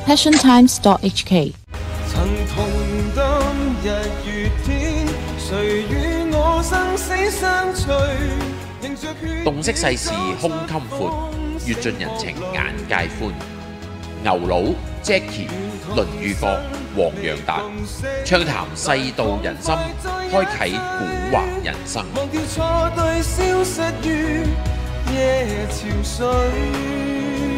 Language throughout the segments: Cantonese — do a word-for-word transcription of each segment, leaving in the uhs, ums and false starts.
passion times dot h k。 曾同當日月天，誰與我生死相隨？ 洞悉世事胸襟闊，閱盡人情眼界寬。牛佬 Jackie、倫裕國、黃洋達，暢談世道人心，開啟古惑人生。 忘掉錯對，消失於夜潮水。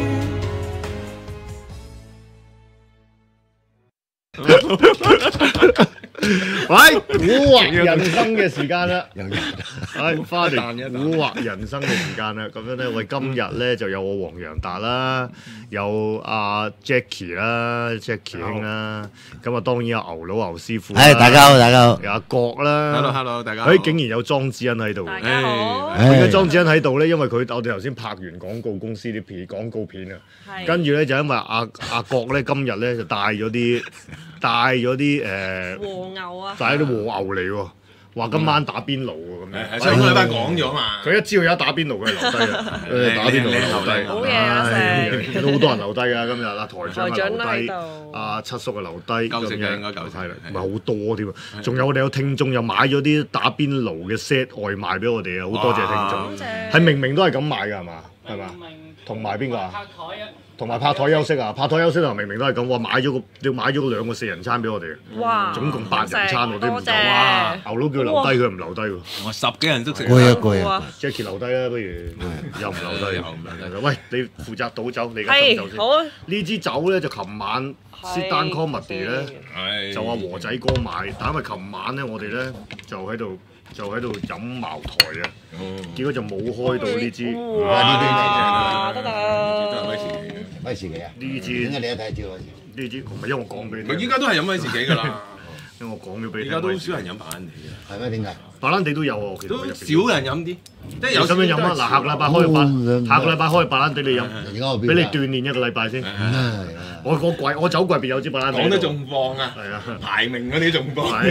喂，古惑人生嘅時間啦，係翻嚟古惑人生嘅時間啦。咁樣咧，喂，今日咧就有我黃洋達啦，有阿 Jackie 啦 ，Jackie 兄啦，咁啊當然有牛佬牛師傅， 係大家好，大家好， 有阿國啦 ，hello hello， 大家好， 誒竟然有莊子欣喺度， 大家好， 點解莊子欣喺度咧？因為佢我哋頭先拍完廣告公司啲片廣告片啊，跟住咧就因為阿阿國咧今日咧就帶咗啲。帶咗啲誒和牛啊， 帶啲和牛嚟喎，話今晚打邊爐喎咁樣。 上個禮拜講咗嘛， 佢一知道有打邊爐，佢留低啊，打邊爐留低。 好嘢啊食， 都好多人留低㗎今日啊，台長長留低，阿七叔啊留低，夠食嘅應該夠食，係啦，唔係好多添啊。仲有我哋有聽眾又買咗啲打邊爐嘅 set 外賣俾我哋啊，好多謝聽眾。係明明都係咁買㗎係嘛？係嘛？同埋邊個啊？同埋拍台休息啊！拍台休息啊！明明都係咁，哇！買咗個要買咗兩個四人餐俾我哋， 哇！ 總共八人餐我都唔夠。哇！牛佬叫留低佢唔留低喎， 我十幾人都食。 攰啊攰啊 ！Jackie 留低啦，不如又唔留低。 又唔留低。 喂，你負責倒酒，你而家斟酒先。 好。 呢支酒咧就琴晚 Sit Down Comedy 咧就話和仔哥買，但因為琴晚咧我哋咧就喺度。就喺度飲茅台啊，結果就冇開到呢支。 哇！呢啲得得。 都係威士忌嘅。 威士忌啊？ 呢支點解你一睇知威士忌？ 呢支唔係因為我講俾你。 佢依家都係飲威士忌㗎啦。 因為我講咗俾你。 而家都少人飲白蘭地嘅。 係咩？點解？ 白蘭地都有喎，其實都少人飲啲，即係有咁樣飲啊！嗱，下個禮拜開白，下個禮拜開白蘭地你飲，俾你鍛鍊一個禮拜先。我個櫃，我酒櫃邊有支白蘭地。 講得仲放啊！ 係啊， 排名嗰啲仲放。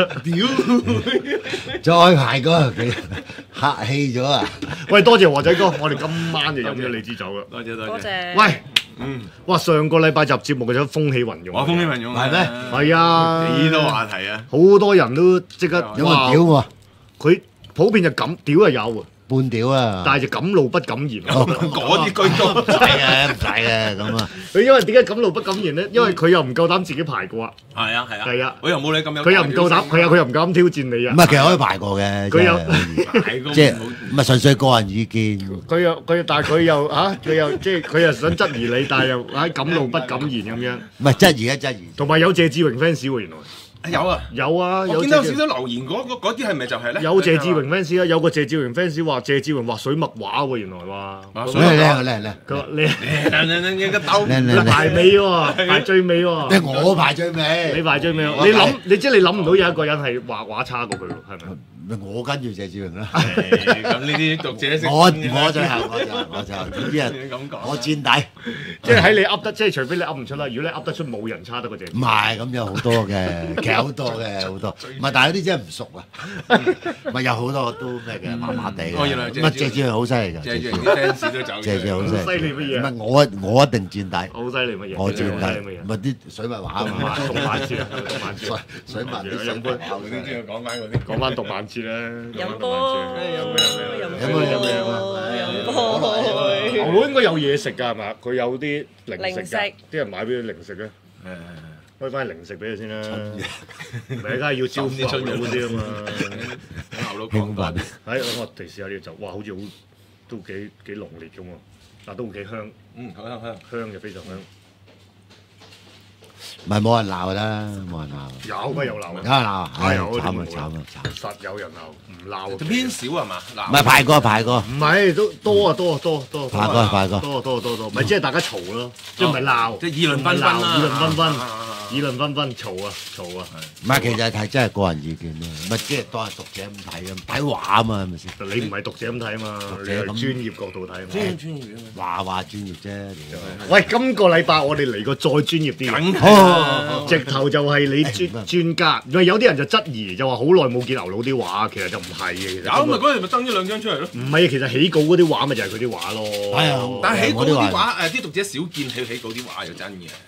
屌！再排過，客氣咗啊！ 喂，多謝和仔哥，我哋今晚就飲咗你支酒啦。 多謝多謝。 多謝。 喂，嗯，哇！上個禮拜集節目嘅就風起雲湧。 我風起雲湧係咩？ 係啊， 幾多話題啊！ 好多人都即刻有冇屌喎？ 佢普遍就咁屌係有喎。 半屌啊！ 但係就敢怒不敢言。 嗰啲居多。 唔使嘅，唔使嘅咁啊！ 佢因為點解敢怒不敢言咧？因為佢又唔夠膽自己排過啊。 係啊係啊。 係啊。 我又冇你咁有。 佢又唔夠膽，係啊，佢又唔夠膽挑戰你啊。 唔係，其實可以排過嘅。 佢有即係唔係純粹個人意見。 佢又佢，但係佢又嚇，佢又即係佢又想質疑你，但係又唉敢怒不敢言咁樣。 唔係質疑啊質疑。 同埋有謝志榮 fans 喎，原來。 有啊有啊， 我見到少少留言嗰嗰啲係咪就係咧？ 有謝志榮 fans 啊，有個謝志榮 fans 話謝志榮畫水墨畫喎，原來話。 水墨畫叻叻。 佢話你你個兜你排尾喎，排最尾喎。 即係我排最尾。 你排最尾，你諗你即係你諗唔到有一個人係畫畫差過佢喎，係咪？ 我跟住謝志榮啦。 咁呢啲讀者識。 我我最後我就我就總之係我墊底。 即係喺你噏得，即係除非你噏唔出啦。如果你噏得出，冇人差得過謝。 唔係咁有好多嘅，其實好多嘅好多。唔係，但係有啲真係唔熟啊。唔係有好多都咩嘅，麻麻地嘅。 哦，原來唔係謝志榮好犀利㗎。 謝志榮啲 fans 都走。 謝志榮好犀利。 犀利乜嘢？ 唔係我我一定墊底。 好犀利乜嘢？ 我墊底。唔係啲水墨畫啊嘛。 讀萬節啊！讀萬節。 水墨啲飲杯。 嗰啲先講翻嗰啲。 講翻讀萬節啦。 飲波，飲波，飲波， 飲波。 牛佬應該有嘢食㗎係嘛？佢有啲零食零食㗎，啲人買俾佢零食咧。開翻零食俾佢先啦。咪梗係要招呼牛佬啲啊嘛。 牛佬興奮。 係，我哋試下呢個酒，哇！好似好都幾幾濃烈㗎喎，但都幾香。 嗯，香香香， 香就非常香。 唔係冇人鬧啦，冇人鬧。 有咪有鬧啊？ 有人鬧，係有慘啊慘啊慘！ 實有人鬧，唔鬧。 偏少係嘛？嗱， 唔係排過排過。 唔係都多啊多啊多多。 排過排過。 多多多多，咪即係大家嘈咯，即係唔係鬧， 即係議論紛紛啦， 議論紛紛，議論紛紛，嘈啊嘈啊。 唔係，其實係真係個人意見咯，咪即係當係讀者咁睇啊，睇畫啊嘛，係咪先？ 你唔係讀者咁睇啊嘛，你係專業角度睇啊嘛。 專專業話話專業啫。 喂，今個禮拜我哋嚟個再專業啲嘅。 哦， 直頭就係你專專家，因為有啲人就質疑，就話好耐冇見牛佬啲畫，其實就唔係嘅。其實有咪嗰日咪登咗兩張出嚟咯。 唔係，其實起稿嗰啲畫咪就係佢啲畫咯。 係啊， 但係起稿啲畫誒啲讀者少見起起稿啲畫又真嘅。即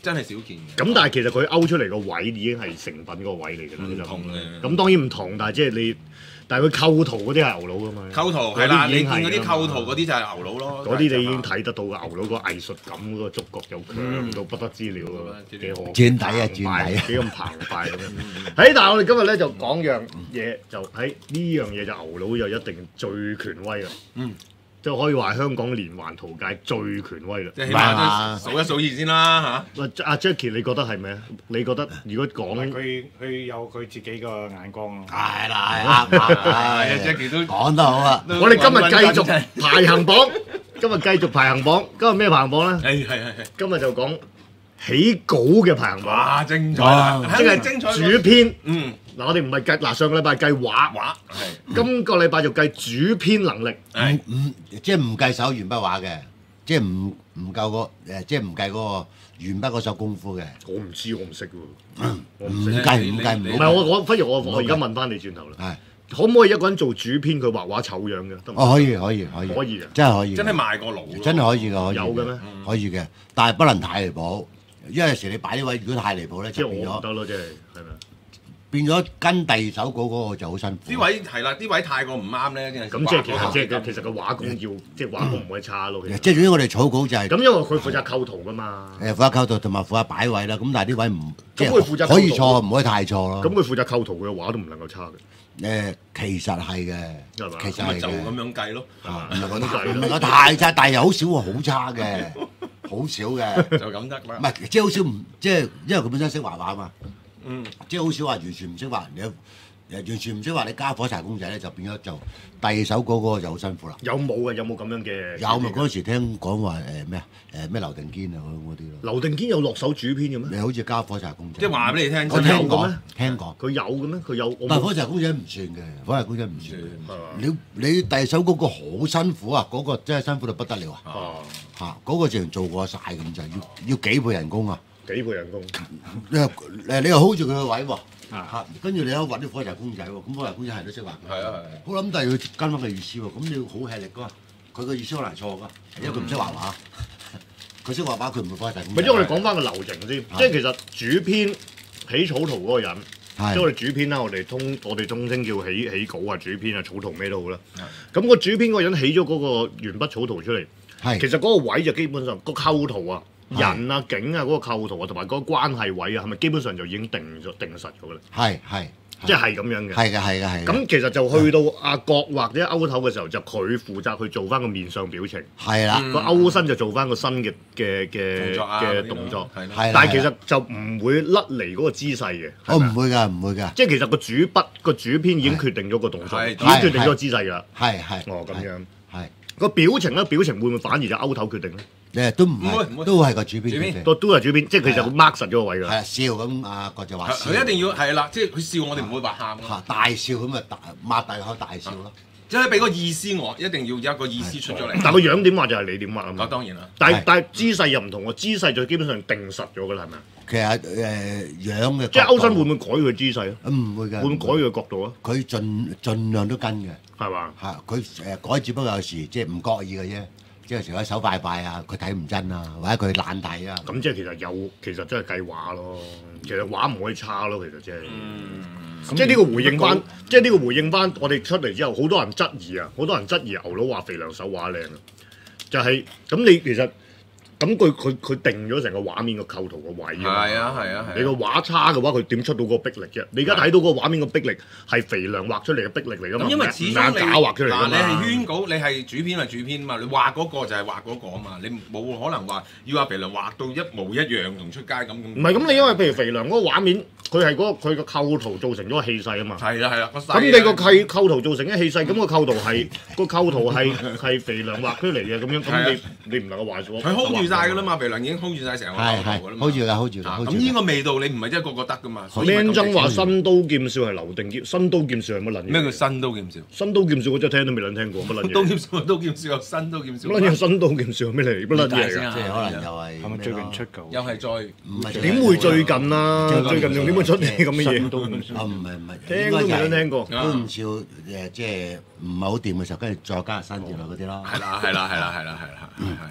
真係少見嘅。 咁但係其實佢勾出嚟個位已經係成品嗰個位嚟㗎啦， 唔同嘅。 咁當然唔同，但係即係你，但係佢構圖嗰啲係牛佬㗎嘛。 構圖係啦，你見嗰啲構圖嗰啲就係牛佬咯。 嗰啲你已經睇得到嘅牛佬個藝術感嗰個觸覺又強到不得之了喎，幾好。 轉底啊，轉底幾咁澎湃咁樣。喺但係我哋今日咧就講樣嘢，就喺呢樣嘢就牛佬就一定最權威啦。嗯。即係可以話香港連環圖界最權威啦， 即係起碼都數一數二先啦嚇。 喂，阿 Jackie，你覺得係咩啊？你覺得如果講佢佢有佢自己個眼光咯。 係啦，啱啱 ，Jackie 都講得好啊！ 我哋今日繼續排行榜，今日繼續排行榜，今日咩排行榜咧？ 係係係。今日就講起稿嘅排行榜。 哇！精彩啦， 即係精彩。主編， 嗯。 嗱，我哋唔係計嗱，上個禮拜計畫， 畫係，今個禮拜就計主編能力， 唔唔即係唔計手鉛筆畫嘅，即係唔唔夠個誒，即係唔計嗰個鉛筆嗰手功夫嘅。 我唔知，我唔識喎， 我唔計唔計唔唔係我我，不如我我而家問翻你轉頭啦，係可唔可以一個人做主編，佢畫畫醜樣嘅？ 哦，可以可以可以， 可以嘅， 真係可以， 真係賣過腦， 真係可以嘅，可以。 有嘅咩？ 可以嘅，但係不能太離譜，因為有時你擺呢位如果太離譜咧，就變咗得咯，即係係咪？ 變咗跟第二手稿嗰個就好辛苦。 呢位係啦，呢位太過唔啱咧，真係。 咁即係其實即係其實個畫工要即係畫工唔可以差咯。 即係總之我哋草稿就係。 咁因為佢負責構圖㗎嘛。 誒負責構圖同埋負責擺位啦，咁但係呢位唔即係佢負責可以錯，唔可以太錯咯。 咁佢負責構圖嘅畫都唔能夠差嘅。 誒其實係嘅，其實係嘅。 就咁樣計咯， 唔能夠計，唔能夠太差，但係又好少喎，好差嘅，好少嘅。 就咁得啦。 唔係即係好少唔即係，因為佢本身識畫畫嘛。 嗯， 即係好少話完全唔識畫，你誒完全唔識畫，你加火柴公仔咧就變咗就第二手嗰個就好辛苦啦。 有冇嘅？有冇咁樣嘅？ 有咪嗰陣時聽講話誒咩啊誒咩劉定堅啊嗰啲咯。 劉定堅有落手主編嘅咩？ 你好似加火柴公仔。 即係話俾你聽， 我聽過咩？ 聽過。 佢有嘅咩？佢有。 但係火柴公仔唔算嘅，火柴公仔唔算。你你第二手嗰個好辛苦啊！嗰個真係辛苦到不得了啊！嚇嗰個直情做過晒咁就要要幾倍人工啊！ 幾倍人工？ 你又誒你又 hold 住佢個位喎，嚇，跟住你又揾啲火柴公仔喎，咁火柴公仔係都識畫。 係啊係。 好諗，但係要跟翻個意思喎，咁你要好吃力噶嘛，佢個意思好難錯噶，因為佢唔識畫畫，佢識畫畫佢唔會火柴公仔。 咪即係我哋講翻個流程先，即係其實主編起草圖嗰個人，即係我哋主編啦，我哋通我哋通稱叫起起稿啊、主編啊、草圖咩都好啦。咁個主編嗰個人起咗嗰個鉛筆草圖出嚟，其實嗰個位就基本上個構圖啊。人啊、景啊、嗰個構圖啊，同埋嗰個關係位啊，係咪基本上就已經定咗、定實咗嘅咧？ 係係， 即係係咁樣嘅。 係嘅，係嘅，係。 咁其實就去到阿角或者勾頭嘅時候，就佢負責去做翻個面上表情。 係啦。 個勾身就做翻個新嘅嘅嘅嘅動作。係。但係其實就唔會甩離嗰個姿勢嘅。 我唔會㗎，唔會㗎。 即係其實個主筆個主編已經決定咗個動作，已經決定咗個姿勢㗎啦。 係係。 哦，咁樣。 係。個表情咧，表情會唔會反而就勾頭決定咧？ 誒都唔係，都係個主編， 都都係主編，即係其實佢 mark 實咗個位㗎。 係啊，笑咁啊，個就話笑。 佢一定要係啦，即係佢笑我哋唔會話喊。 嚇大笑咁啊，大擘大口大笑咯。 即係俾個意思我，一定要有一個意思出咗嚟。 但個樣點畫就係你點畫啊嘛。 當然啦。 但係但係姿勢又唔同喎，姿勢就基本上定實咗㗎啦，係咪啊？ 其實誒樣嘅。 即係歐生會唔會改佢姿勢啊？ 唔會㗎。 會唔會改佢角度啊？ 佢盡盡量都跟嘅。 係嘛？ 嚇佢誒改，只不過有時即係唔覺意嘅啫。即係成日手快快啊，佢睇唔真啊，或者佢懶睇啊。 咁即係其實有，其實真係計畫咯。其實畫唔可以差咯，其實即係。嗯。即係呢個回應翻，即係呢個回應翻，我哋出嚟之後，好多人質疑啊，好多人質疑牛佬話肥良手畫靚啊，就係咁你其實。咁佢佢佢定咗成個畫面個構圖個位㗎嘛？ 係啊係啊係。 你個畫差嘅話，佢點出到個逼力啫？你而家睇到個畫面個逼力係肥良畫出嚟嘅逼力嚟㗎嘛？ 因為始終你假畫出嚟㗎嘛？ 嗱，你係圈稿，你係主編係主編嘛，你畫嗰個就係畫嗰個啊嘛，你冇可能話要阿肥良畫到一模一樣同出街咁咁。 唔係咁，你因為譬如肥良嗰個畫面，佢係嗰個佢個構圖造成咗個氣勢啊嘛。 係啦係啦， 咁你個構構圖造成嘅氣勢，咁個構圖係個構圖係係肥良畫出嚟嘅咁樣，咁你你唔能夠話咗。 佢 hold 住曬㗎啦嘛，肥良已經 hold 住曬成個構圖㗎啦嘛。 hold 住㗎，hold 住㗎。 咁呢個味道你唔係一個個得㗎嘛。 靚曾話新刀劍笑係劉定堅，新刀劍笑係乜撚嘢？ 咩叫新刀劍笑？ 新刀劍笑我真係聽都未撚聽過，乜撚嘢？ 刀劍笑，刀劍笑，新刀劍笑。 乜撚嘢新刀劍笑咩嚟？乜撚嘢㗎？ 即係可能又係。 係咪最近出㗎？ 又係再唔係點會最近啊？最近仲點會出啲咁嘅嘢？ 啊唔係唔係， 聽都未撚聽過。 都唔少誒，即係唔係好掂嘅時候，跟住再加入新字落嗰啲咯。 係啦係啦係啦係啦係啦係係。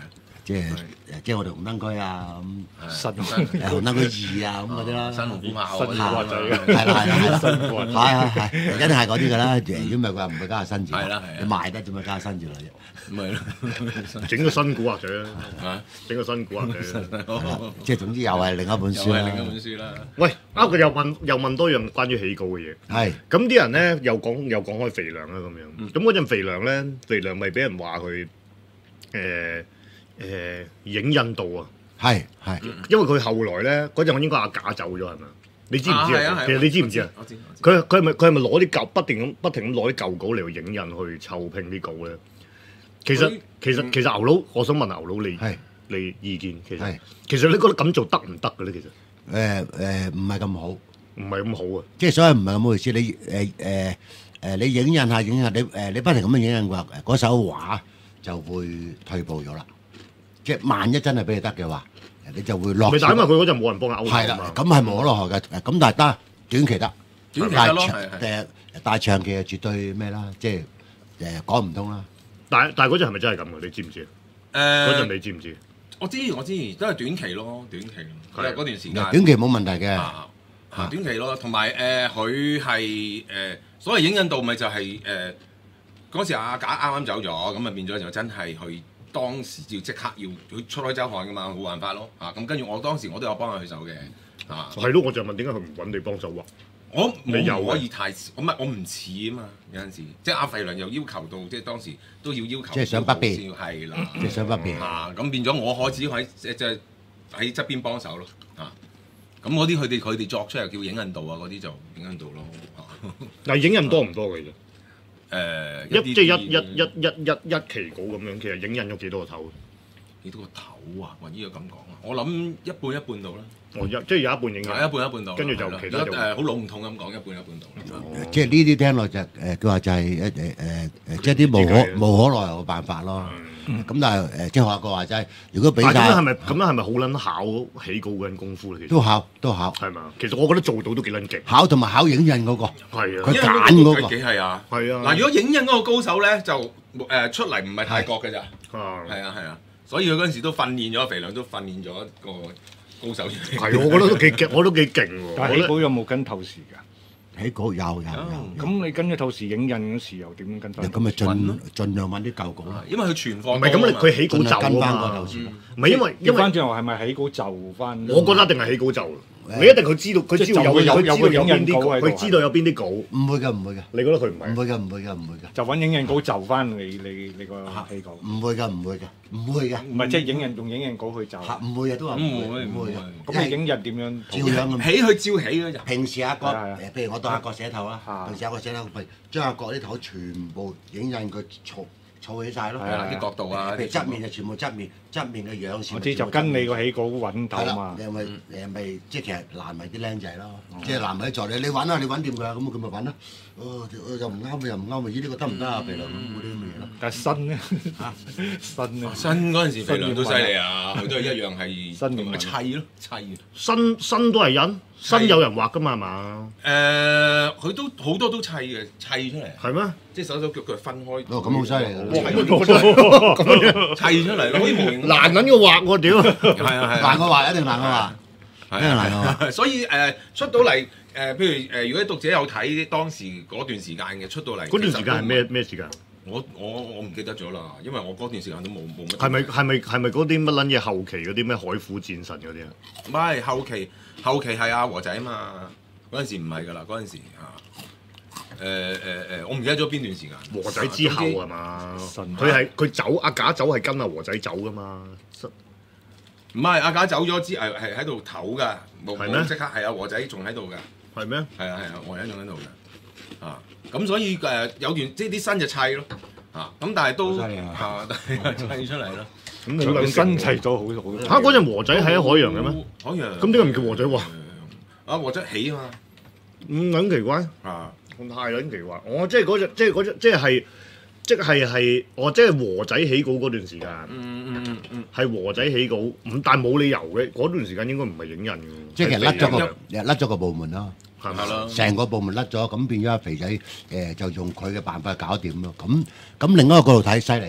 即係即係我哋紅燈區啊咁， 新誒紅燈區二啊咁嗰啲啦， 新龍虎豹新古惑仔嘅， 係啦係啦係啦， 新古惑仔係係係，一定係嗰啲㗎啦。如果唔係佢話唔會加新字， 係啦係啊你賣得點解加新字落啫？ 咪係咯， 整個新古惑仔啦， 啊， 整個新古惑仔。 即係總之又係另一本又書啦係另一。本書啦。 喂，啊佢又問又問多樣關於起稿嘅嘢。 係咁啲人咧又講又講開肥良啦咁樣。咁嗰陣肥良咧，肥良咪俾人話佢誒誒影印度啊。 係係因為佢後來咧嗰陣我應該阿假走咗係咪？你知唔知啊？ 啊係啊係啊其實你知唔知啊？ 我知我知佢佢係咪佢係咪攞啲舊不停咁不停咁攞啲舊稿嚟去影印去湊拼啲稿咧？其實佢其實其實牛佬，我想問牛佬你係你意見其實係其實你覺得咁做得唔得嘅咧？其實誒誒唔係咁好， 唔係咁好啊！ 即係所謂唔係咁好意思。你誒誒誒你影印下影印下，你誒你不停咁樣影印嘅話，嗰手畫就會退步咗啦。即係萬一真係俾你得嘅話，你就會落。 咪但係因為佢嗰陣冇人幫佢勾係啦頭嘛，。 咁係無可奈何嘅。咁但係得短期得， 短期得咯但係係誒但係長期係絕對咩啦，即係誒講唔通啦。 但係但係嗰陣係咪真係咁嘅？你知唔知啊？嗰陣誒， 你知唔知？ 我知我知，都係短期咯，短期咯， 係嗰段時間。 短期冇問題嘅。 啊啊短期咯，同埋誒佢係誒所謂影印度咪就係誒嗰時阿假啱啱走咗，咁啊變咗就真係佢當時要即刻要佢出開周刊噶嘛，冇辦法咯啊！咁跟住我當時我都有幫佢手嘅啊， 係咯，我就問點解佢唔揾你幫手畫？ 我你有我唔可以太我唔係我唔似啊嘛，有陣時即係阿肥良又要求到，即係當時都要要求即係想不便先係啦， 即係想不便啊！咁變咗我可只喺即係喺側邊幫手咯啊！咁嗰啲佢哋佢哋作出嚟叫影印度啊，嗰啲就影印度咯。 嗱，影印多唔多嘅啫？ 誒一即係一一一一一一期稿咁樣，其實影印咗幾多個頭？ 幾多個頭啊？話呢個咁講啊，我諗一半一半到啦， 哦，一即係有一半影印， 係一半一半到啦。 跟住就係啦其他就如果誒好籠統咁講，一半一半到啦。 即係呢啲聽落就誒，佢話就係誒誒誒誒，即係啲無可無可奈何嘅辦法咯。咁但係誒，即係學阿哥話齋，如果俾晒但係咁樣係咪咁樣係咪好撚考起稿嗰陣功夫咧？其實都考都考係嘛？其實我覺得做到都幾撚勁。 考同埋考影印嗰個， 係啊佢揀嗰個幾係啊？ 係啊。 嗱，如果影印嗰個高手咧，就誒出嚟唔係泰國嘅咋， 啊， 係啊係啊，所以佢嗰陣時都訓練咗肥良，都訓練咗一個高手出嚟。 係，我覺得都幾勁，我都幾勁喎。 但係起稿有冇跟透時㗎？ 起稿有有有， 咁你跟咗透時影印嗰時又點樣跟翻？ 咁咪盡盡量揾啲舊稿啦。 因為佢存貨唔係咁，你佢起稿就跟翻啊嘛個透。視。 唔係因為因為調翻轉頭係咪起稿就翻？ 我覺得一定係起稿就。你一定佢知道，佢知道有即係就會有佢知道有有個邊啲稿， 影印稿喺度佢知道有邊啲稿。 唔會嘅，唔會嘅， 你覺得佢唔係？ 唔會嘅，唔會嘅，唔會嘅， 就揾影印稿就翻你你你個起稿， 唔會嘅，唔會嘅，唔會嘅， 唔係即係影印用影印稿去就。 嚇唔會嘅都話唔唔會會，唔會嘅。 咁你影印點樣？ 照樣咁。 起佢照起嘅就。 平時阿哥係啊係啊誒，譬如我當阿哥寫頭啦啊， 平時阿哥寫頭，譬如將阿哥啲頭全部影印佢儲儲起晒咯。 係啦，啲角度啊， 譬如側面就全部側面，側面嘅樣先。 我知就跟你個起稿揾頭係啦嘛， 你。係咪你係咪即係其實難為啲僆仔咯？即係難為助你，你揾啊，你揾掂佢啊，咁佢咪揾咯。哦，又唔啱又唔啱，咦呢個得唔得啊？肥良咁嗰啲咁嘅嘢咯。 但係新咧，新咧， 新嗰陣時肥良都犀利啊，佢都係一樣係新嘅咪砌咯，砌。 新新都係印，新有人畫噶嘛係嘛？ 誒，佢都好多都砌嘅，砌出嚟， 係咩？ 即係手手腳腳分開。 哦，咁好犀利哇啊！ 咁樣砌出嚟咯，可以模型。 難撚嘅畫喎屌！ 係啊係啊。 難過話，一定難過話。 係一定難過話。 所以誒出到嚟誒，譬如誒，如果啲讀者有睇當時嗰段時間嘅出到嚟， 嗰段時間係咩咩時間？ 我我我唔記得咗啦，因為我嗰段時間都冇冇乜。 係咪係咪係咪嗰啲乜撚嘢後期嗰啲咩海虎戰神嗰啲啊？ 唔係後期，後期係阿和仔啊嘛，嗰陣時唔係㗎啦，嗰陣時啊，誒誒誒，我唔記得咗邊段時間。 和仔之後係嘛？ 神佢係佢走阿假走係跟阿和仔走噶嘛？ 唔係阿假走咗之誒係喺度唞㗎，冇係咩冇即刻係阿和仔仲喺度㗎， 係咩？ 係啊係啊，和仔仲喺度㗎，啊咁所以誒有段即係啲新就砌咯，啊咁但係都好犀利啊啊但係砌出嚟咯。 咁好佢撚新砌咗好好。 嚇嗰陣和仔係喺海洋嘅咩？ 海洋。 咁點解唔叫和仔畫？ 啊和仔起啊嘛。 咁撚奇怪， 啊。 咁太撚奇怪。我即係嗰隻，即係嗰隻，即係即係係，我即係和仔起稿嗰段時間， 嗯嗯嗯嗯。 係和仔起稿，咁但係冇理由嘅，嗰段時間應該唔係影印嘅。 即係其實甩咗係個，甩咗個部門咯。 係咪係咯。 成個部門甩咗，咁變咗阿肥仔誒就用佢嘅辦法搞掂咯。咁咁另一個角度睇，犀利啊！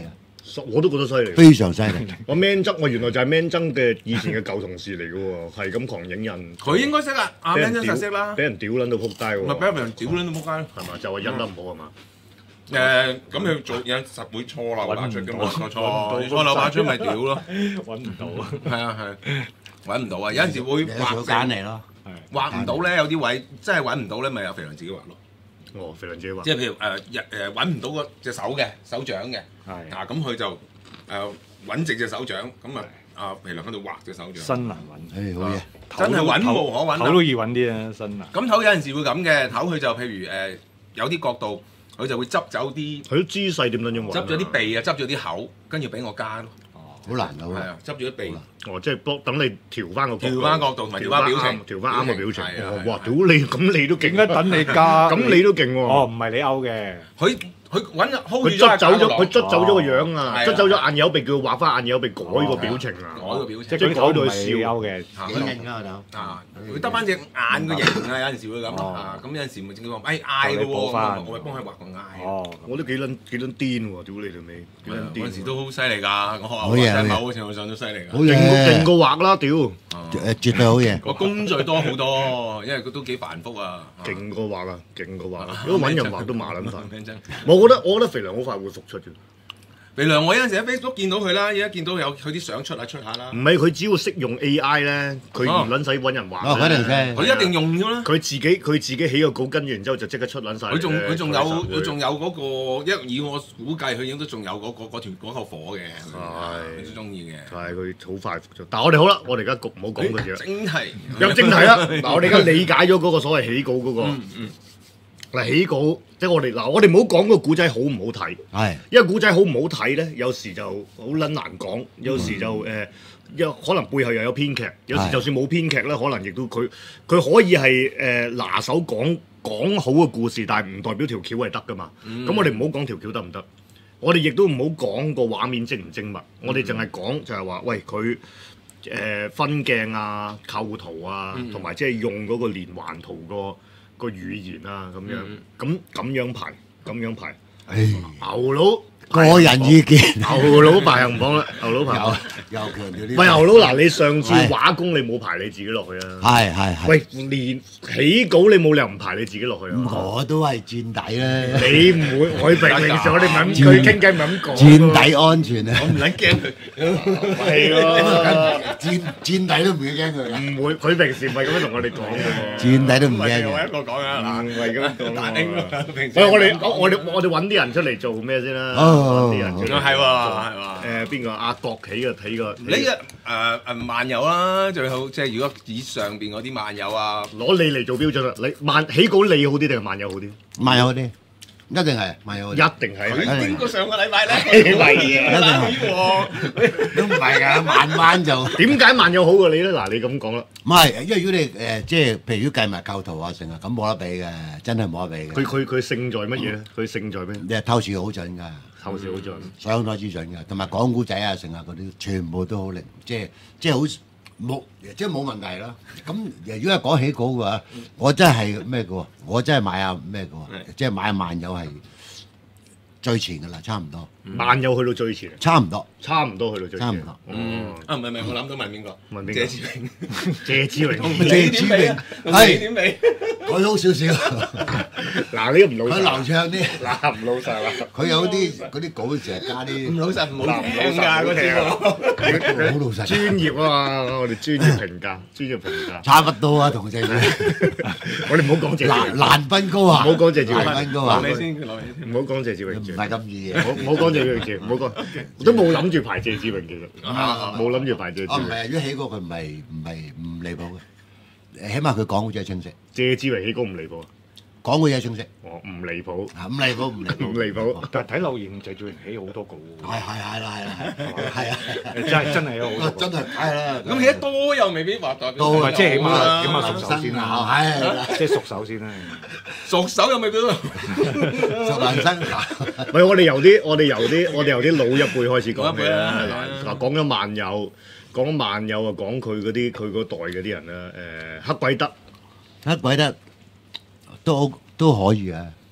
我都覺得犀利， 非常犀利。 我 Man 曾，我原來就係 Man 曾嘅以前嘅舊同事嚟嘅喎，係咁狂影印。 佢應該識啊，阿 Man 真實識啦。 俾人屌撚到撲街喎。 咪俾人屌撚到撲街咯。 係嘛？就係印得唔好係嘛？ 誒，咁佢做有實會錯漏百出嘅嘛，錯錯錯漏百出咪屌咯， 揾唔到。 係啊係，揾唔到啊！有陣時會畫揀嚟咯， 畫唔到咧，有啲位真係揾唔到咧，咪有肥良自己畫咯。 哦，肥良自己畫。 即係譬如誒日誒揾唔到個隻手嘅手掌嘅， 係啊咁佢就誒揾直隻手掌，咁啊啊肥良喺度畫隻手掌。 身難揾， 誒好嘢， 真係揾無可揾。 頭都易揾啲啊，身難。 咁頭有陣時會咁嘅，頭佢就譬如誒有啲角度。佢就會執走啲， 佢啲姿勢點樣樣執咗啲鼻啊，執咗啲口，跟住俾我加咯。 好難啊！ 係啊，執咗啲鼻。 哦，即係幫等你調翻個角度， 調翻角度同埋調翻表情， 調翻啱個表情。 係哇！屌你咁你都勁點解等你加？ 咁你都勁喎。 哦，唔係你勾嘅。 佢佢揾 hold 佢捽走咗，佢捽走咗個樣啊！捽走咗眼有鼻，叫佢畫翻眼有鼻，改個表情啊！ 改個表情， 即係改到佢笑勾嘅。 影㗎就啊！佢得翻隻眼個形啊，有陣時會咁啊。咁有陣時咪正佢話誒嗌嘅喎，我咪幫佢畫個嗌。 哦， 我都幾撚幾撚癲喎！屌你條尾，幾撚癲！ 嗰陣時都好犀利㗎，我學校真係某程度上都犀利㗎。 好嘢， 勁過畫啦！屌， 誒絕對好嘢。 個工序多好多，因為佢都幾繁複啊。 勁過畫啊！勁過畫啊！如果揾人畫都麻撚煩。 真。 我覺得我覺得肥良好快會復出嘅。 肥良我有陣時喺 Facebook 見到佢啦，而家見到有佢啲相出下出下啦。 唔係佢只要識用 A I 咧，佢唔撚使揾人畫。 哦，肯定識。 佢一定用咗啦。 佢自己佢自己起個稿，跟住然之後就即刻出撚晒。 佢仲佢仲有佢仲有嗰個一以我估計佢應該都仲有嗰個嗰條嗰個火嘅。係。佢都中意嘅。 係佢好快復出，但係我哋好啦，我哋而家唔好講佢嘢。 正題。 入正題啦！嗱，我哋而家理解咗嗰個所謂起稿嗰個。嗱，起稿即係我哋嗱，我哋唔好講個古仔好唔好睇， 係， 因為古仔好唔好睇咧，有時就好撚難講，有時就誒，有可能背後又有編劇，有時就算冇編劇咧，可能亦都佢佢可以係誒拿手講講好嘅故事，但係唔代表條橋係得噶嘛。咁我哋唔好講條橋得唔得，我哋亦都唔好講個畫面精唔精密，我哋淨係講就係話，喂佢誒分鏡啊、構圖啊，同埋即係用嗰個連環圖個。個語言啊咁樣，咁咁樣排，咁樣排。牛佬個人意見， 牛佬排行榜啦，牛佬排行榜。 又強調呢？ 喂，牛佬嗱，你上次畫工你冇排你自己落去啊？ 係係係。 喂，連起稿你冇理由唔排你自己落去啊？ 我都係墊底咧。 你唔會，我平平時我哋咪咁佢傾偈咪咁講。 墊底安全啊！ 我唔撚驚佢。 係咯， 墊墊底都唔會驚佢。 唔會，佢平時唔係咁樣同我哋講嘅。 墊底都唔驚嘅。 我一個講啊， 唔係咁講。 大興平時。 喂，我哋我哋我哋揾啲人出嚟做咩先啦？揾啲人出嚟。 係喎，係喎。 誒邊個？阿國起嘅睇個。 呢個誒誒漫遊啦，最好即係如果以上邊嗰啲漫遊啊， 攞你嚟做標準啦！你漫起稿你好啲定係漫遊好啲？ 漫遊好啲，一定係漫遊好啲。 一定係。 佢經過上個禮拜咧， 係啊， 都唔係㗎，慢慢就。 點解漫遊好過你咧？嗱，你咁講啦。 唔係，因為如果你誒即係譬如如果計埋構圖啊成啊，咁冇得比嘅，真係冇得比嘅。 佢佢佢勝在乜嘢咧？佢勝在咩？ 你係透視好準㗎。 透視好準， 相當之準嘅，同埋講古仔啊，成啊嗰啲，全部都好靈，即係即係好冇，即係冇問題啦。咁如果係講起稿嘅話，我真係咩嘅喎？我真係買下咩嘅喎？即係買下漫遊係最前㗎啦，差唔多。 漫遊去到最前。 差唔多， 差唔多去到最前。 差唔多。 嗯。啊唔係唔係，我諗到問邊個？ 問邊個？ 謝志榮。 謝志榮。 謝志榮係點尾？ 佢好少少。 嗱，你都唔老實。 佢流暢啲。 嗱，唔老實啦。 佢有啲嗰啲稿成日加啲。 唔老實唔好嗱，唔老實㗎嗰啲。 好老實。 專業啊嘛，我哋專業評價，專業評價。 差不多啊，同謝志榮。 我哋唔好講謝志榮。 難難分高啊！ 唔好講謝志榮。 難分高啊！ 攞你先，攞你先。 唔好講謝志榮。 唔係咁易嘅。 唔好講謝志榮，唔好講。我都冇諗住排謝志榮，其實冇諗住排謝志榮。 哦，唔係，如果起過佢唔係唔係唔離譜嘅，起碼佢講古仔清晰。 謝志榮起稿唔離譜啊！ 講古仔清晰。 哦，唔離譜。 啊，唔離譜，唔離譜。 唔離譜。 但係睇留言謝志榮起好多稿喎。 係係係啦係啦係係啊！ 真係真係有好多。 真係係啦。 咁起得多又未必話代表。 多即係起碼起碼熟熟手先啦。 係即係熟手先啦。 熟手又未必。 熟人生。 唔係我哋由啲我哋由啲我哋由啲老一輩開始講嘅啦。嗱，講咗漫遊，講咗漫遊啊，講佢嗰啲佢嗰代嗰啲人啦。誒，黑鬼德， 黑鬼德都都可以啊。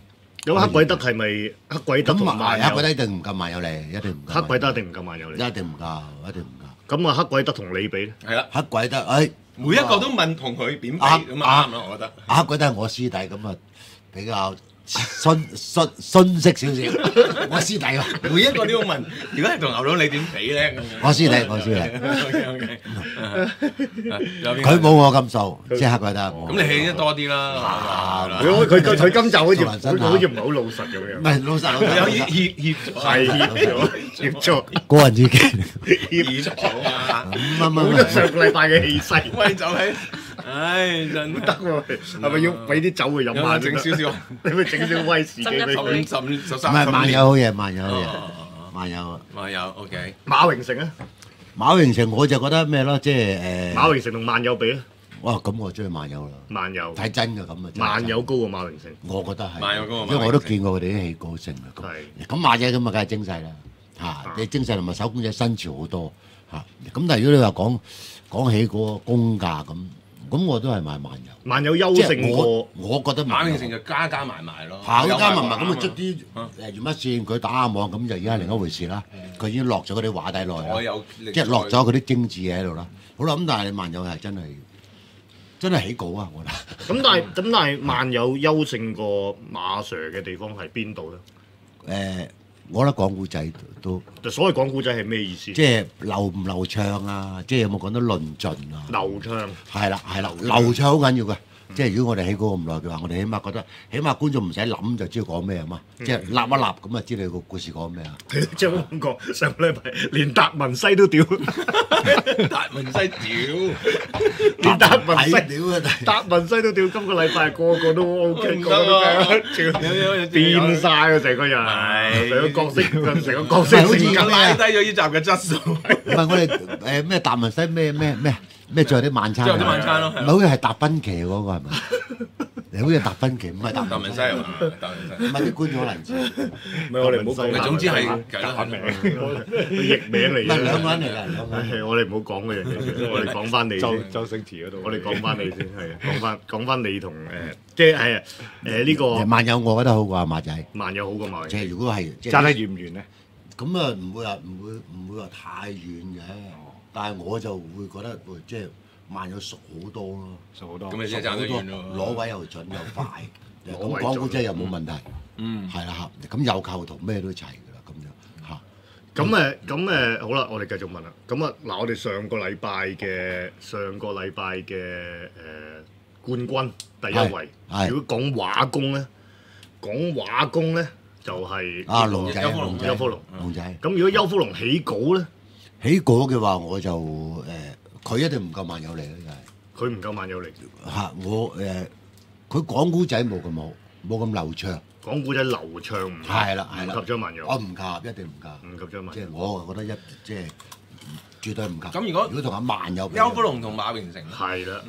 咁黑鬼德係咪黑鬼德咁同啊黑鬼萬有？ 德一定唔夠萬有嚟，一定唔夠。 黑鬼德一定唔夠萬有嚟。 一定唔夠，一定唔夠。 咁啊，黑鬼德同你比咧？ 係啦， 黑鬼德，誒每一個都問同佢點比啊咁啊啱啦，我覺得。 黑鬼德係我師弟，咁啊比較遜遜遜色少少。我師弟喎， 每一個都要問，如果係同牛佬你點比咧？咁樣我師弟，我師弟。 OK OK。 佢冇我咁數，即係黑鬼德。 咁你起得多啲啦。 佢佢佢佢今集好似做人生好似唔係好老實咁樣。 唔係老實老實。 有老實協協協係協咗，協咗， 個人意見。 協咗啊！ 唔唔唔冇咗上個禮拜嘅氣勢。 喂，就係，唉，真得喎，係咪要俾啲酒佢飲下先得？ 整少少， 你咪整少威士忌俾佢。 十十十三。 唔係萬有好嘢，萬有好嘢，萬有。 萬有 OK。 馬榮成啊， 馬榮成我就覺得咩咯，即係誒。 馬榮成同萬有比咧？ 哇！咁我中意萬有啦。 萬有睇真嘅咁啊。 萬有高過馬榮成。 我覺得係。 萬有高過馬榮成因為我都見過佢哋啲戲高性啊。 係。 咁馬仔咁啊，梗係精細啦嚇！你精細同埋手工仔新潮好多嚇。咁但係如果你話講講起嗰個工價咁，咁我都係買萬有。 萬有優勝過， 我覺得馬榮成就加加埋埋咯。 加加埋埋咁啊，捽啲誒鉛筆線，佢打下網咁就已經係另一回事啦。佢已經落咗嗰啲畫底落嚟，即係落咗嗰啲精緻嘢喺度啦。好啦，咁但係萬有係真係真係起稿啊！我覺得。 咁但係咁但係萬有優勝過馬 Sir 嘅地方係邊度咧？ 誒，我覺得講古仔都。 就所謂講古仔係咩意思？ 即係流唔流暢啊！即係有冇講得論盡啊？ 流暢。 係啦係啦，流暢好緊要嘅。即係如果我哋起稿咁耐嘅話，我哋起碼覺得，起碼觀眾唔使諗就知道講咩啊嘛。即係立一立咁啊，知你個故事講咩啊。 即係我咁講，上個禮拜連達文西都屌， 達文西屌， 連達文西屌啊！ 達文西都屌，今個禮拜個個都 OK，個個都屌，變晒啊！成個人，成個角色，成個角色性格拉低咗呢集嘅質素。 唔係我哋誒咩達文西咩咩咩咩最後啲晚餐， 最後啲晚餐咯， 唔係好似係達芬奇嗰個係咪？你好似達芬奇，唔係達達文西係嘛？達文西唔係啲觀眾可能知。 唔係我哋唔好講。 總之係假名，譯名嚟。 唔係兩個人嚟㗎，兩個人。 係我哋唔好講嗰樣嘢，我哋講翻你先。 周星馳嗰度， 我哋講翻你先，係啊，講翻講翻你同誒，即係係啊誒呢個萬有我覺得好過阿馬仔。 萬有好過馬榮。 即係如果係爭得遠唔遠咧？ 咁啊，唔會話唔會唔會話太遠嘅，但係我就會覺得即係萬有熟好多咯， 熟好多。 咁你真係爭得遠咯， 攞位又準又快，咁講古仔又冇問題， 嗯， 係啦嚇，咁有構圖咩都齊㗎啦，咁樣嚇。 咁誒咁誒好啦，我哋繼續問啦。咁啊嗱，我哋上個禮拜嘅上個禮拜嘅誒冠軍第一位，如果講畫工咧，講畫工咧。就係啊龍仔， 龍仔，邱福龍， 龍仔。 咁如果邱福龍起稿咧， 起稿嘅話我就誒，佢一定唔夠萬有嚟嘅， 佢唔夠萬有嚟。 嚇我誒，佢講古仔冇咁好，冇咁流暢。 講古仔流暢唔係啦係啦， 唔及張萬有。 我唔及，一定唔及。 唔及張萬有。 即係我覺得一即係絕對唔及。 咁如果如果同阿萬有， 邱福龍同馬榮成係啦，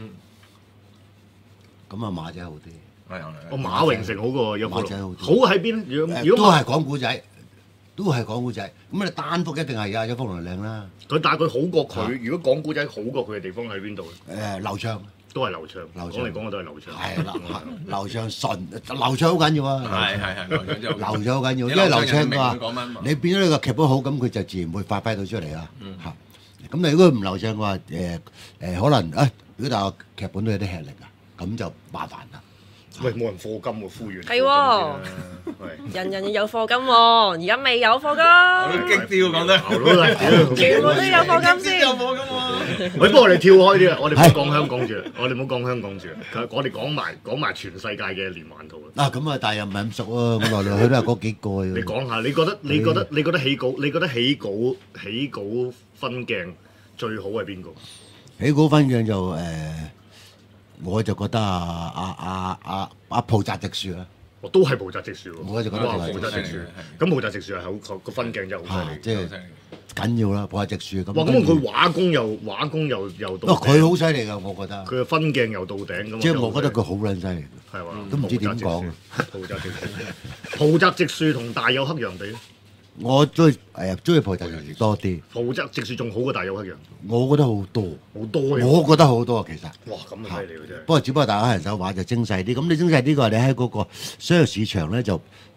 咁啊馬仔好啲。 我馬榮成好過邱福龍，好喺邊？如果如果都係講古仔，都係講古仔。咁你單幅一定係啊，邱福龍靚啦。 佢但係佢好過佢。如果講古仔好過佢嘅地方喺邊度咧？ 誒流暢， 都係流暢。講嚟講去都係流暢。 係啦，流暢順，流暢好緊要啊。 係係係，流暢就流暢好緊要，因為流暢嘅話，你變咗你個劇本好，咁佢就自然會發揮到出嚟啦。嚇，咁你如果唔流暢嘅話，誒誒可能啊，如果但係劇本都有啲吃力啊，咁就麻煩啦。 喂，冇人課金喎，呼籲。 係喎，人人要有課金喎，而家未有課金。 激啲喎講得， 全部都有課金先。 有課金喎。 喂，不過我哋跳開啲啦，我哋唔好講香港住啦，我哋唔好講香港住啦，我哋講埋講埋全世界嘅連環圖啦。 啊，咁啊，但係又唔係咁熟啊，我來來去都係嗰幾個啫。 你講下，你覺得你覺得你覺得起稿，你覺得起稿起稿分鏡最好係邊個？ 起稿分鏡就誒。我就覺得啊啊啊啊啊浦澤直樹啦， 我都係浦澤直樹喎。 我就覺得浦澤直樹，咁浦澤直樹係好個分鏡真係好犀利， 即係緊要啦。浦澤直樹咁。 哇！咁佢畫工又畫工又又到。 佢好犀利㗎，我覺得。 佢嘅分鏡又到頂咁。 即係我覺得佢好撚犀利。 係嘛？ 都唔知點講。 浦澤直樹，浦澤直樹同大有克洋比咧？ 我中意誒中意浦澤直樹多啲。 浦澤直樹仲好過大有克洋。 我覺得好多。 好多我覺得好多其實。 哇！咁啊犀利喎真係。 不過只不過大家人手畫就精細啲，咁你精細啲嘅話，你喺嗰個商業市場咧就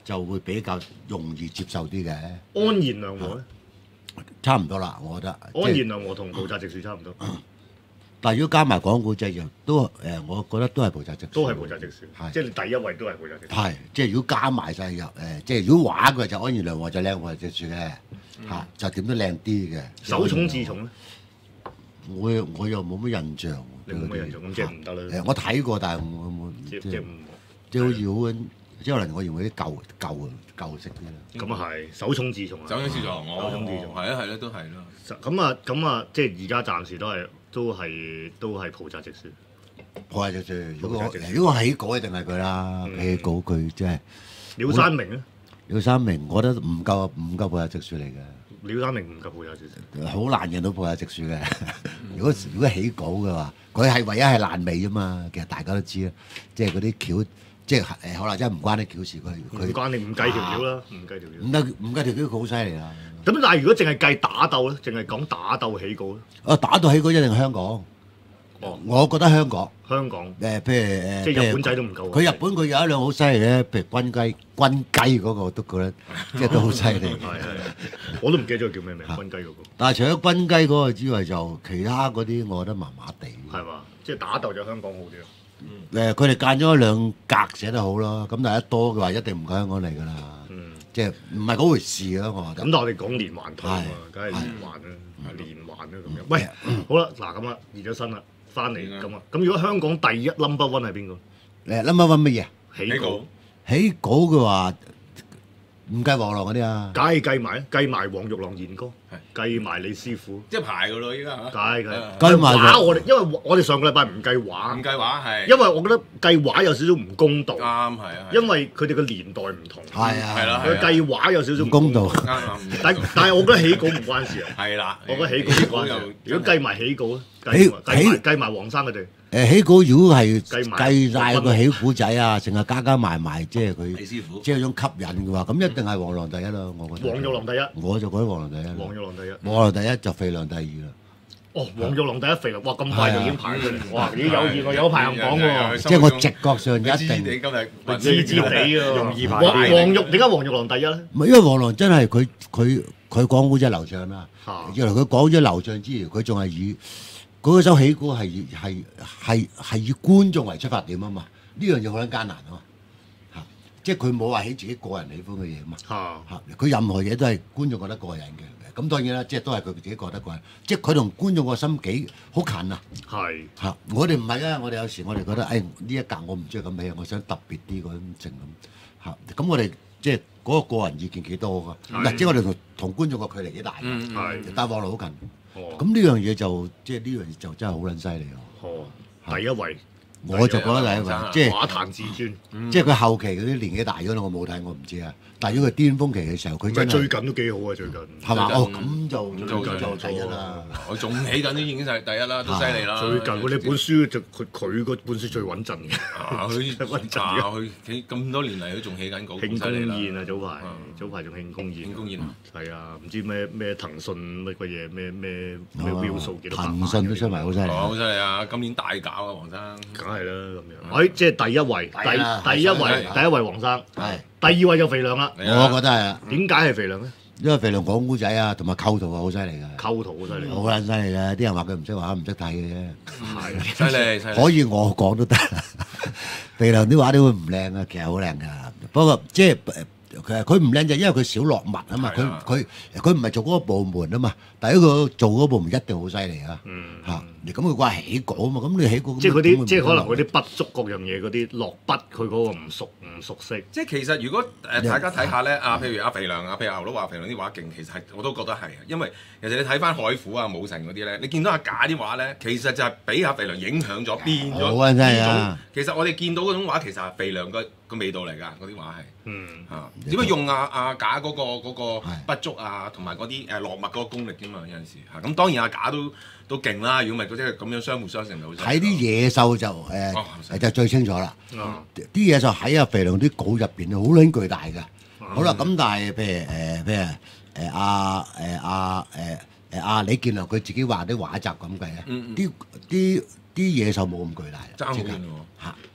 就會比較容易接受啲嘅。 安然良和咧， 差唔多啦，我覺得。 安然良和同菩薩直樹差唔多。 但係如果加埋講古仔就都誒，我覺得都係菩薩直樹。 都係菩薩直樹， 係即係你第一位都係菩薩直樹。 係，即係如果加埋晒入誒，即係如果畫嘅就安然良和就靚菩薩直樹嘅嚇，就點都靚啲嘅。 手塚治虫咧， 我我又冇乜印象。 你冇乜印象咁即係唔得啦。 誒，我睇過，但係我冇即即唔即係好似好即係可能我認為啲舊舊舊式啲啦。 咁啊係，手塚治虫啊。 手塚治虫， 手塚治虫係啊係啦，都係啦。 咁啊咁啊，即係而家暫時都係都係都係菩薩直樹。 菩薩直樹，如果如果起稿一定係佢啦，起稿佢即係。 廖山明咧？ 廖山明，我覺得唔夠唔夠菩薩直樹嚟嘅。 廖山明唔夠菩薩直樹， 好難認到菩薩直樹嘅。如果如果起稿嘅話，佢係唯一係爛尾啫嘛。其實大家都知啦，即係嗰啲橋，即係誒可能真係唔關啲橋事，佢佢唔關你唔計條橋啦，唔計條橋。 唔得唔計條橋，佢好犀利啊！ 咁但係如果淨係計打鬥咧，淨係講打鬥起稿咧？ 哦，打鬥起稿一定係香港。 哦， 我覺得香港。 香港誒，譬如誒， 即係日本仔都唔夠。 佢日本佢有一兩好犀利嘅，譬如軍雞，軍雞嗰個都覺得即係都好犀利。 係係，我都唔記得咗叫咩名，軍雞嗰個。 但係除咗軍雞嗰個之外，就其他嗰啲我覺得麻麻地。 係嘛？即係打鬥就香港好啲咯。 誒，佢哋間咗兩格寫得好咯，咁但係一多嘅話，一定唔夠香港嚟㗎啦。嗯，即係唔係嗰回事咯，我覺得。 咁但係我哋講連環圖啊，梗係連環啦，連環啦咁樣。喂，好啦，嗱咁啊，熱咗身啦。翻嚟咁啊！咁如果香港第一 number one 係邊個？ 誒 number one 乜嘢？ 起稿。 起稿嘅話，唔計黃狼嗰啲啊。 梗係計埋，計埋黃玉郎賢哥，計埋李師傅。 即係排㗎咯，依家嚇。 梗係計。 計埋畫我哋，因為我哋上個禮拜唔計畫。 唔計畫係。 因為我覺得計畫有少少唔公道。 啱係啊。 因為佢哋個年代唔同。 係啊。 係啦。 佢計畫有少少唔公道。 啱啱。 但但係我覺得起稿唔關事啊。 係啦。 我覺得起稿唔關事。如果計埋起稿咧， 起計埋計埋黃生佢哋。 誒起稿如果係計埋計曬個起古仔啊，成日加加埋埋，即係佢李師傅， 即係種吸引嘅話，咁一定係黃狼第一啦，我覺得。 黃玉郎第一。 我就覺得黃狼第一。 黃玉郎第一。 黃狼第一就肥良第二啦。 哦，黃玉郎第一肥良，哇咁快就已經排出嚟，哇！咦有熱喎，有排行榜喎。 即係我直覺上一定。 你今日知知地啊， 容易排。 黃黃玉點解黃玉郎第一咧？ 唔係因為黃狼真係佢佢佢講古仔流暢啦，原來佢講咗流暢之餘，佢仲係以。嗰首起稿係以係係係以觀眾為出發點啊嘛，呢樣嘢好撚艱難啊嘛，嚇！即係佢冇話起自己個人喜歡嘅嘢啊嘛，嚇嚇！佢任何嘢都係觀眾覺得過癮嘅，咁當然啦，即係都係佢自己覺得過癮，即係佢同觀眾個心幾好近啊， 係嚇！我哋唔係啊，我哋有時我哋覺得，誒呢一格我唔中意咁起，我想特別啲嗰種情咁嚇，咁我哋即係嗰個個人意見幾多㗎？嗱，即係我哋同同觀眾個距離幾大， 係， 但係網絡好近。咁呢樣嘢就即係呢樣嘢就真係好撚犀利咯！ 哦，第一位我就覺得第一位，即係畫壇至尊， 即係佢後期嗰啲年紀大咗啦，我冇睇我唔知啊。但係如果佢巔峰期嘅時候，佢真係最近都幾好啊！最近係嘛？哦，咁就就就第一啦。 我仲起緊都已經係第一啦，都犀利啦。 最近嗰啲本書就佢佢個本書最穩陣嘅， 佢穩陣嘅。佢起咁多年嚟，佢仲起緊稿， 慶功宴啊！早排早排仲慶功宴。 慶功宴係啊，唔知咩咩騰訊乜鬼嘢咩咩咩 view 數幾多百萬？ 騰訊都出埋好犀利。 好犀利啊！今年大搞啊，黃生。 梗係啦咁樣。誒，即係第一位，第第一位，第一位黃生。 係。 第二位就肥良啦， 我覺得係啊。 點解係肥良咧？ 因為肥良講古仔啊，同埋構圖係好犀利嘅。 構圖好犀利， 好撚犀利嘅。啲人話佢唔識畫，唔識睇嘅啫。 係， 犀利犀利。 可以我講都得。肥良啲畫都會唔靚啊，其實好靚㗎。不過即係佢佢唔靚就因為佢少落墨啊嘛。佢佢佢唔係做嗰個部門啊嘛。第一個做嗰個部門一定好犀利啊。嚇！你咁佢話起稿啊嘛，咁你起稿即係嗰啲，即係可能嗰啲筆觸各樣嘢嗰啲落筆，佢嗰個唔熟唔熟悉。 即係其實如果誒大家睇下咧，啊譬如阿肥良啊，譬如牛佬話肥良啲畫勁，其實係我都覺得係，因為其實你睇翻海虎啊、武成嗰啲咧，你見到阿假啲畫咧，其實就係俾阿肥良影響咗，變咗。 好啊，真係啊！ 其實我哋見到嗰種畫其實係肥良個個味道嚟㗎，嗰啲畫係。 嗯。 啊，點解用阿阿假嗰個嗰個筆觸啊，同埋嗰啲誒落墨嗰個功力㗎嘛？有陣時嚇，咁當然阿假都都勁啦，如果唔係嗰啲咁樣相互相成就好。 睇啲野獸就誒就最清楚啦。啲野獸喺阿肥良啲稿入邊好撚巨大㗎。好啦，咁但係譬如誒譬如誒阿誒阿誒誒阿李健良佢自己畫啲畫集咁計啊，啲啲啲野獸冇咁巨大。 爭好遠喎。 嚇，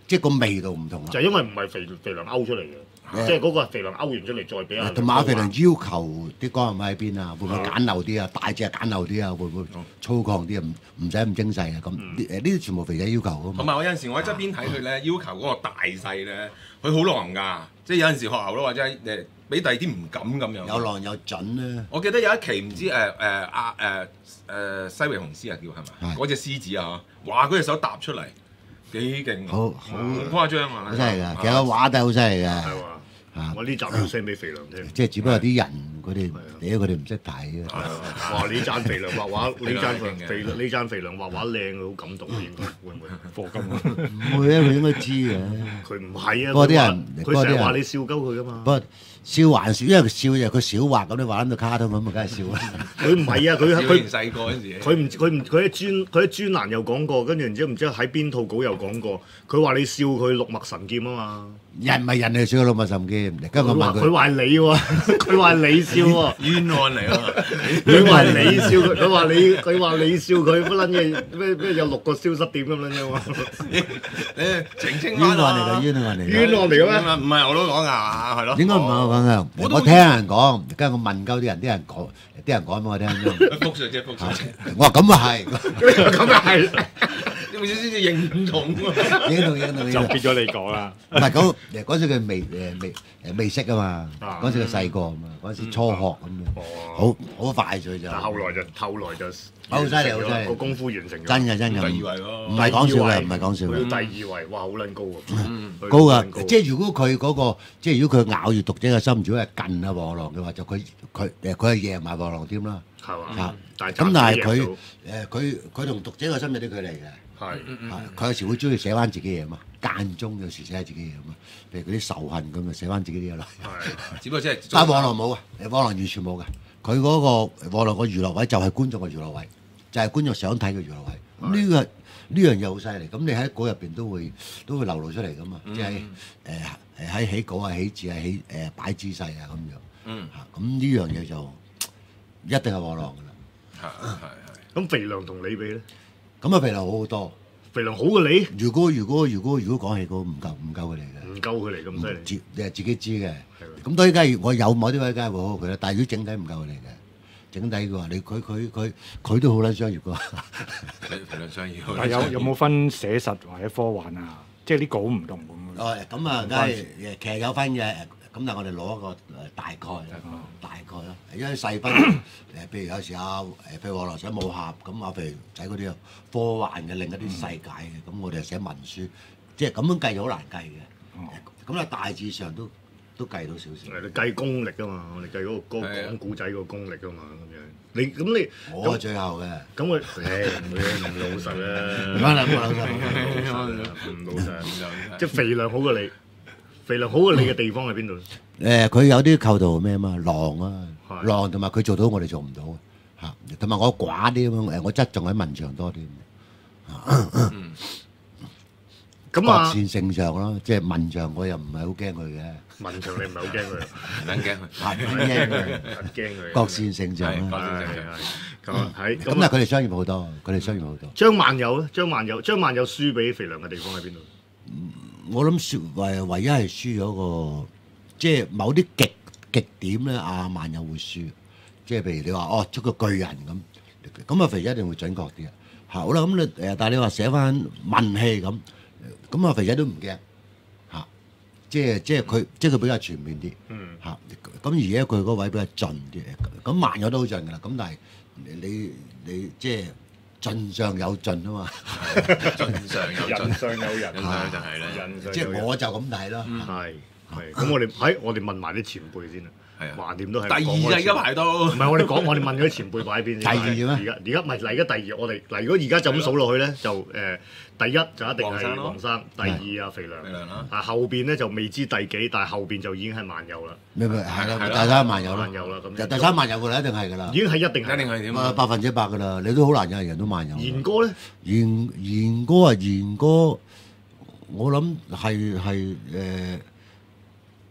即係個味道唔同啦。 就因為唔係肥肥良勾出嚟嘅，即係嗰個係肥良勾完出嚟再俾阿同埋阿肥良要求啲乾係咪喺邊啊？會唔會簡陋啲啊？大隻簡陋啲啊？會唔會粗犷啲啊？唔唔使咁精細啊？咁誒呢啲全部肥仔要求噶嘛。 同埋我有陣時我喺側邊睇佢咧，要求嗰個大細咧，佢好狼㗎。即係有陣時學校咯，或者誒俾第二啲唔敢咁樣。 有狼有準咧。 我記得有一期唔知誒誒阿誒誒西域雄獅啊叫係咪？嗰隻獅子啊，哇！嗰隻手搭出嚟幾勁， 好好誇張啊！ 好犀利㗎，其實個畫都係好犀利㗎。 係喎。我呢集要 send 俾肥良聽， 即係只不過啲人佢哋，屌佢哋唔識睇嘅。 哇！呢讚肥良畫畫，呢讚肥呢讚肥良畫畫靚，好感動應該會唔會課金？ 唔會啊，佢應該知嘅。 佢唔係啊， 嗰啲人， 佢成日話你笑鳩佢噶嘛。 不過笑還笑，因為佢笑就佢少畫咁，你畫到卡通咁，咪梗係笑啦。 佢唔係啊，佢佢細個嗰陣時， 佢唔佢唔佢喺專佢喺專欄又講過，跟住然之後唔知喺邊套稿又講過，佢話你笑佢六脈神劍啊嘛。 人咪人嚟笑六脈神劍，跟住我問佢， 佢話你喎，佢話你笑喎， 冤案嚟啊！ 佢話你笑佢，佢話你佢話你笑佢乜撚嘢咩咩有六個消失點咁撚樣喎？ 誒澄清冤翻案嚟㗎，冤案嚟㗎。 冤案嚟嘅咩？ 唔係我都講㗎嘛，係咯。 應該唔係我講㗎，我聽人講，跟住我問鳩啲人，啲人講，啲人講俾我聽啫。 復述啫，復述。 我話咁啊係， 咁啊係。 有冇少少認同喎？ 認同認同。 就變咗你講啦。 唔係嗰誒嗰時佢未誒未誒未識啊嘛，嗰時佢細個啊嘛，嗰時初學咁樣，好好快脆就。 但後來就後來就好犀利，好犀利， 個功夫完成咗。 真嘅真嘅。 第二位咯。 唔係講笑嘅，唔係講笑嘅。 佢第二位，哇！好撚高喎。 高啊！即係如果佢嗰個，即係如果佢咬住讀者嘅心，如果係近啊黃狼嘅話，就佢佢誒佢係贏埋黃狼添啦。 係嘛？ 嚇！咁但係佢誒佢佢同讀者嘅心有啲距離嘅。 係， 佢有時會中意寫翻自己嘢嘛，間中有時寫下自己嘢嘛，譬如嗰啲仇恨咁啊，寫翻自己啲嘢落。 係，只不過即係。 但係黃狼冇啊，黃狼完全冇嘅。佢嗰個黃狼個娛樂位就係觀眾嘅娛樂位，就係觀眾想睇嘅娛樂位。咁呢個呢樣嘢好犀利。咁你喺稿入邊都會都會流露出嚟噶嘛，即係誒誒喺起稿啊、起字啊、起誒擺姿勢啊咁樣。嗯。嚇，咁呢樣嘢就一定係黃狼㗎啦。 係係係。 咁肥良同你比咧？ 咁啊，肥良好好多， 肥良好過你。 如果如果如果如果講起嗰唔夠唔夠佢嚟嘅， 唔夠佢嚟咁犀利。 自你係自己知嘅。咁當然梗係我有某啲位梗係會好過佢啦，但係如果整體唔夠佢嚟嘅，整體嘅話你佢佢佢佢都好撚商業㗎。 肥良商業。 但有有冇分寫實或者科幻啊？即係啲稿唔同咁。 哦，咁啊，梗係誒，其實有分嘅。咁但係我哋攞一個誒大概，大概啦。因為細分誒，譬如有時啊誒，譬如黃狼寫武俠，咁啊譬如仔嗰啲科幻嘅另一啲世界嘅，咁我哋寫文書，即係咁樣計就好難計嘅。咁啊大致上都都計到少少。 係你計功力啊嘛，我哋計嗰個嗰個講古仔個功力啊嘛，咁樣。你咁你我係最後嘅。 咁佢誒唔會唔老實啦， 唔老實， 唔老實，即係肥良好過你。肥良好過你嘅地方喺邊度？ 誒，佢有啲構圖咩嘛，狼啊，狼同埋佢做到我哋做唔到嚇，同埋我寡啲咁樣誒，我側重喺文場多啲。咁啊，各線勝仗咯，即係文場我又唔係好驚佢嘅。 文場你唔係好驚佢， 唔撚驚佢， 係驚佢， 驚佢。 各線勝仗啦， 係咁係。 咁但係佢哋商業好多，佢哋商業好多。 張曼友咧，張曼友，張曼友輸俾肥良嘅地方喺邊度？ 我諗輸唯唯一係輸咗個，即係某啲極極點咧，阿曼友會輸。即係譬如你話哦，出個巨人咁，咁啊肥仔一定會準確啲啊。好啦，咁你誒，但係你話寫翻文戲咁，咁啊肥仔都唔驚嚇。即係即係佢，即係佢比較全面啲嚇。咁而家佢嗰位比較盡啲，咁曼友都好盡㗎啦。咁但係你你即係。盡上有盡啊嘛， 盡上有盡， 人上有人， 就係啦， 即係我就咁睇咯。 係係，咁我哋喺我哋問埋啲前輩先啦。係啊，橫掂都係。 第二就而家排到。唔係我哋講，我哋問嗰啲前輩擺喺邊先。 第二咩？ 而家而家唔係嗱，而家第二我哋嗱，如果而家就咁數落去咧，就誒第一就一定係黃生，第二啊肥良，肥良啦。啊後邊咧就未知第幾，但係後邊就已經係萬有啦。 咩咩係啦，第三萬有啦， 萬有啦咁。 第三萬有㗎啦，一定係㗎啦。 已經係一定係。 一定係點啊？ 百分之百㗎啦，你都好難有人都萬有。 賢哥咧？ 賢賢哥啊，賢哥，我諗係係誒。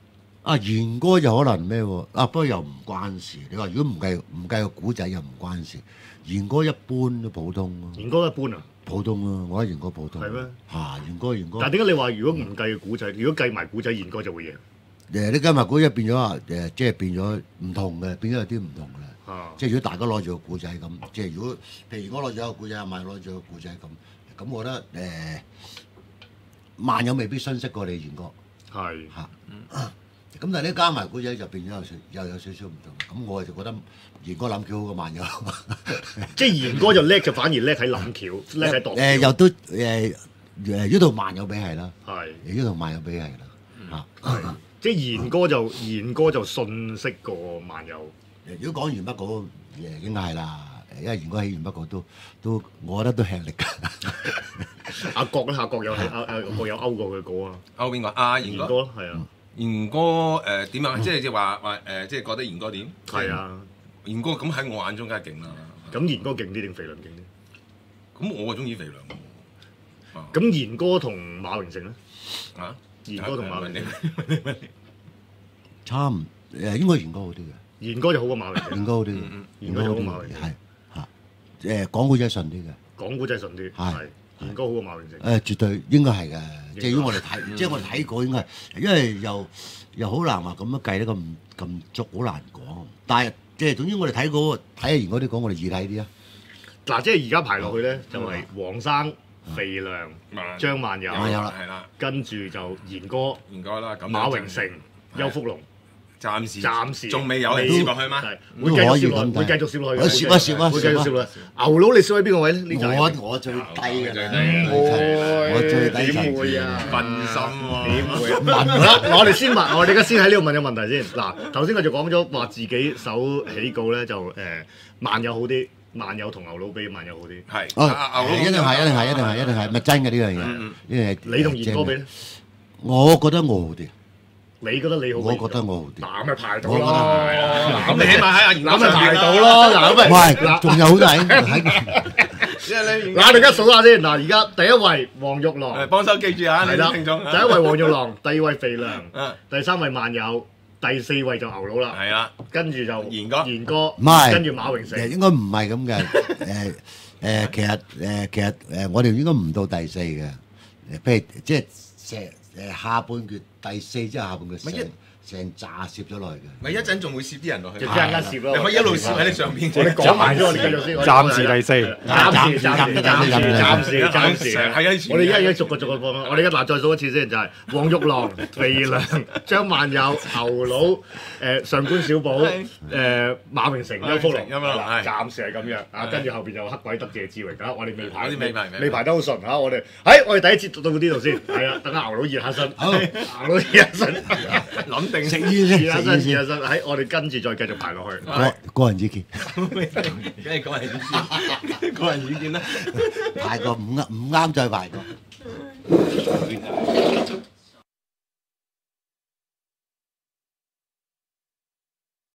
啊，賢哥就可能咩喎？啊，不過又唔關事。你話如果唔計唔計個古仔又唔關事。賢哥一般都普通咯。 賢哥一般啊？ 普通咯，我覺得賢哥普通。 係咩？ 嚇，賢哥賢哥。 但係點解你話如果唔計古仔，如果計埋古仔，賢哥就會贏？ 誒，你計埋古仔變咗話誒，即係變咗唔同嘅，變咗有啲唔同嘅。 啊！ 即係如果大家攞住個古仔咁，即係如果譬如我攞住一個古仔，阿萬攞住個古仔咁，咁我覺得誒萬有未必遜色過你賢哥。 係嚇。咁但係你加埋古仔就變咗有少又有少少唔同，咁我就覺得賢哥諗橋好過萬有。 即係賢哥就叻就反而叻喺諗橋，叻喺度。 誒又都誒誒呢度萬有比係啦， 係呢度萬有比係啦嚇。 即係賢哥就賢哥就遜色過萬有。 如果講完不過誒應該係啦，因為賢哥起完不過都都我覺得都吃力㗎。 阿國咧，阿國有阿阿國有勾過佢稿啊。 勾邊個？阿賢哥咯，係啊。 賢哥誒點啊？即係即係話話誒，即係覺得賢哥點？ 係啊， 賢哥咁喺我眼中梗係勁啦。 咁賢哥勁啲定肥良勁啲？ 咁我係中意肥良喎。 咁賢哥同馬榮成咧？ 啊？ 賢哥同馬榮成差唔誒，應該賢哥好啲嘅。 賢哥就好過馬榮成。 賢哥好啲嘅， 賢哥好過馬榮成。 係嚇誒，講古仔順啲嘅。 講古仔順啲。係。賢哥好過馬榮成。 誒，絕對應該係嘅。即係如果我哋睇，即係我哋睇過應該係，因為又又好難話咁樣計得咁咁足，好難講。但係即係總之我哋睇過睇下賢哥啲講，我哋易睇啲啊。 嗱，即係而家排落去咧，就係黃生、肥良、張萬有， 係啦， 跟住就賢哥、 賢哥啦， 馬榮成、邱福龍。 暫時暫時仲未有人攝落去嗎？ 會繼續攝落去，會繼續攝落去。 攝啊攝啊， 會繼續攝落去。牛佬你攝喺邊個位咧？ 我我最低嘅， 我最低點會啊？ 分心喎， 點會啊？問啦，我哋先問，我哋而家先喺呢度問個問題先。嗱，頭先我就講咗話自己手起稿咧，就誒萬有好啲，萬有同牛佬比萬有好啲。 係， 哦，一定係，一定係，一定係，一定係，咪真嘅呢樣嘢？呢樣嘢。 你同賢哥比咧？ 我覺得我好啲。 你覺得你好？ 我覺得我好啲。 嗱，咪排到咯。 咁你起碼喺阿賢哥咪排到咯。嗱，咪唔係，仲有好多人喺。 嗱，我哋而家數下先。嗱，而家第一位黃玉郎， 幫手記住啊， 係啦。 聽眾。 第一位黃玉郎，第二位肥良，第三位萬有，第四位就牛佬啦。 係啦， 跟住就賢哥， 賢哥， 唔係， 跟住馬榮成。 應該唔係咁嘅。誒誒，其實誒其實誒，我哋應該唔到第四嘅。誒，譬如即係成誒下半決第四之後下半決成成扎攝咗落去嘅。 咪一陣仲會攝啲人落去。 就即刻攝咯。 你可以一路攝喺你上邊。 我哋講埋咗，我哋繼續先。 暫時第四。 暫時暫時暫時暫時暫時。 係啊！ 我哋而家而家逐個逐個放。我哋而家嗱再數一次先，就係黃玉郎、肥良、張萬有、牛佬、誒上官小寶、誒馬榮成、邱福龍。暫時係咁樣啊，跟住後邊就黑鬼德謝志榮啊，我哋未排，未排得好順啊，我哋，誒我哋第一節到呢度先，係啊，等下牛佬熱下身，牛佬熱下身， 諗定食煙先， 熱下身，熱下身，喺我哋跟住再繼續排落去。 個個人意見， 梗係個人意見，個人意見啦， 排過唔啱唔啱再排過。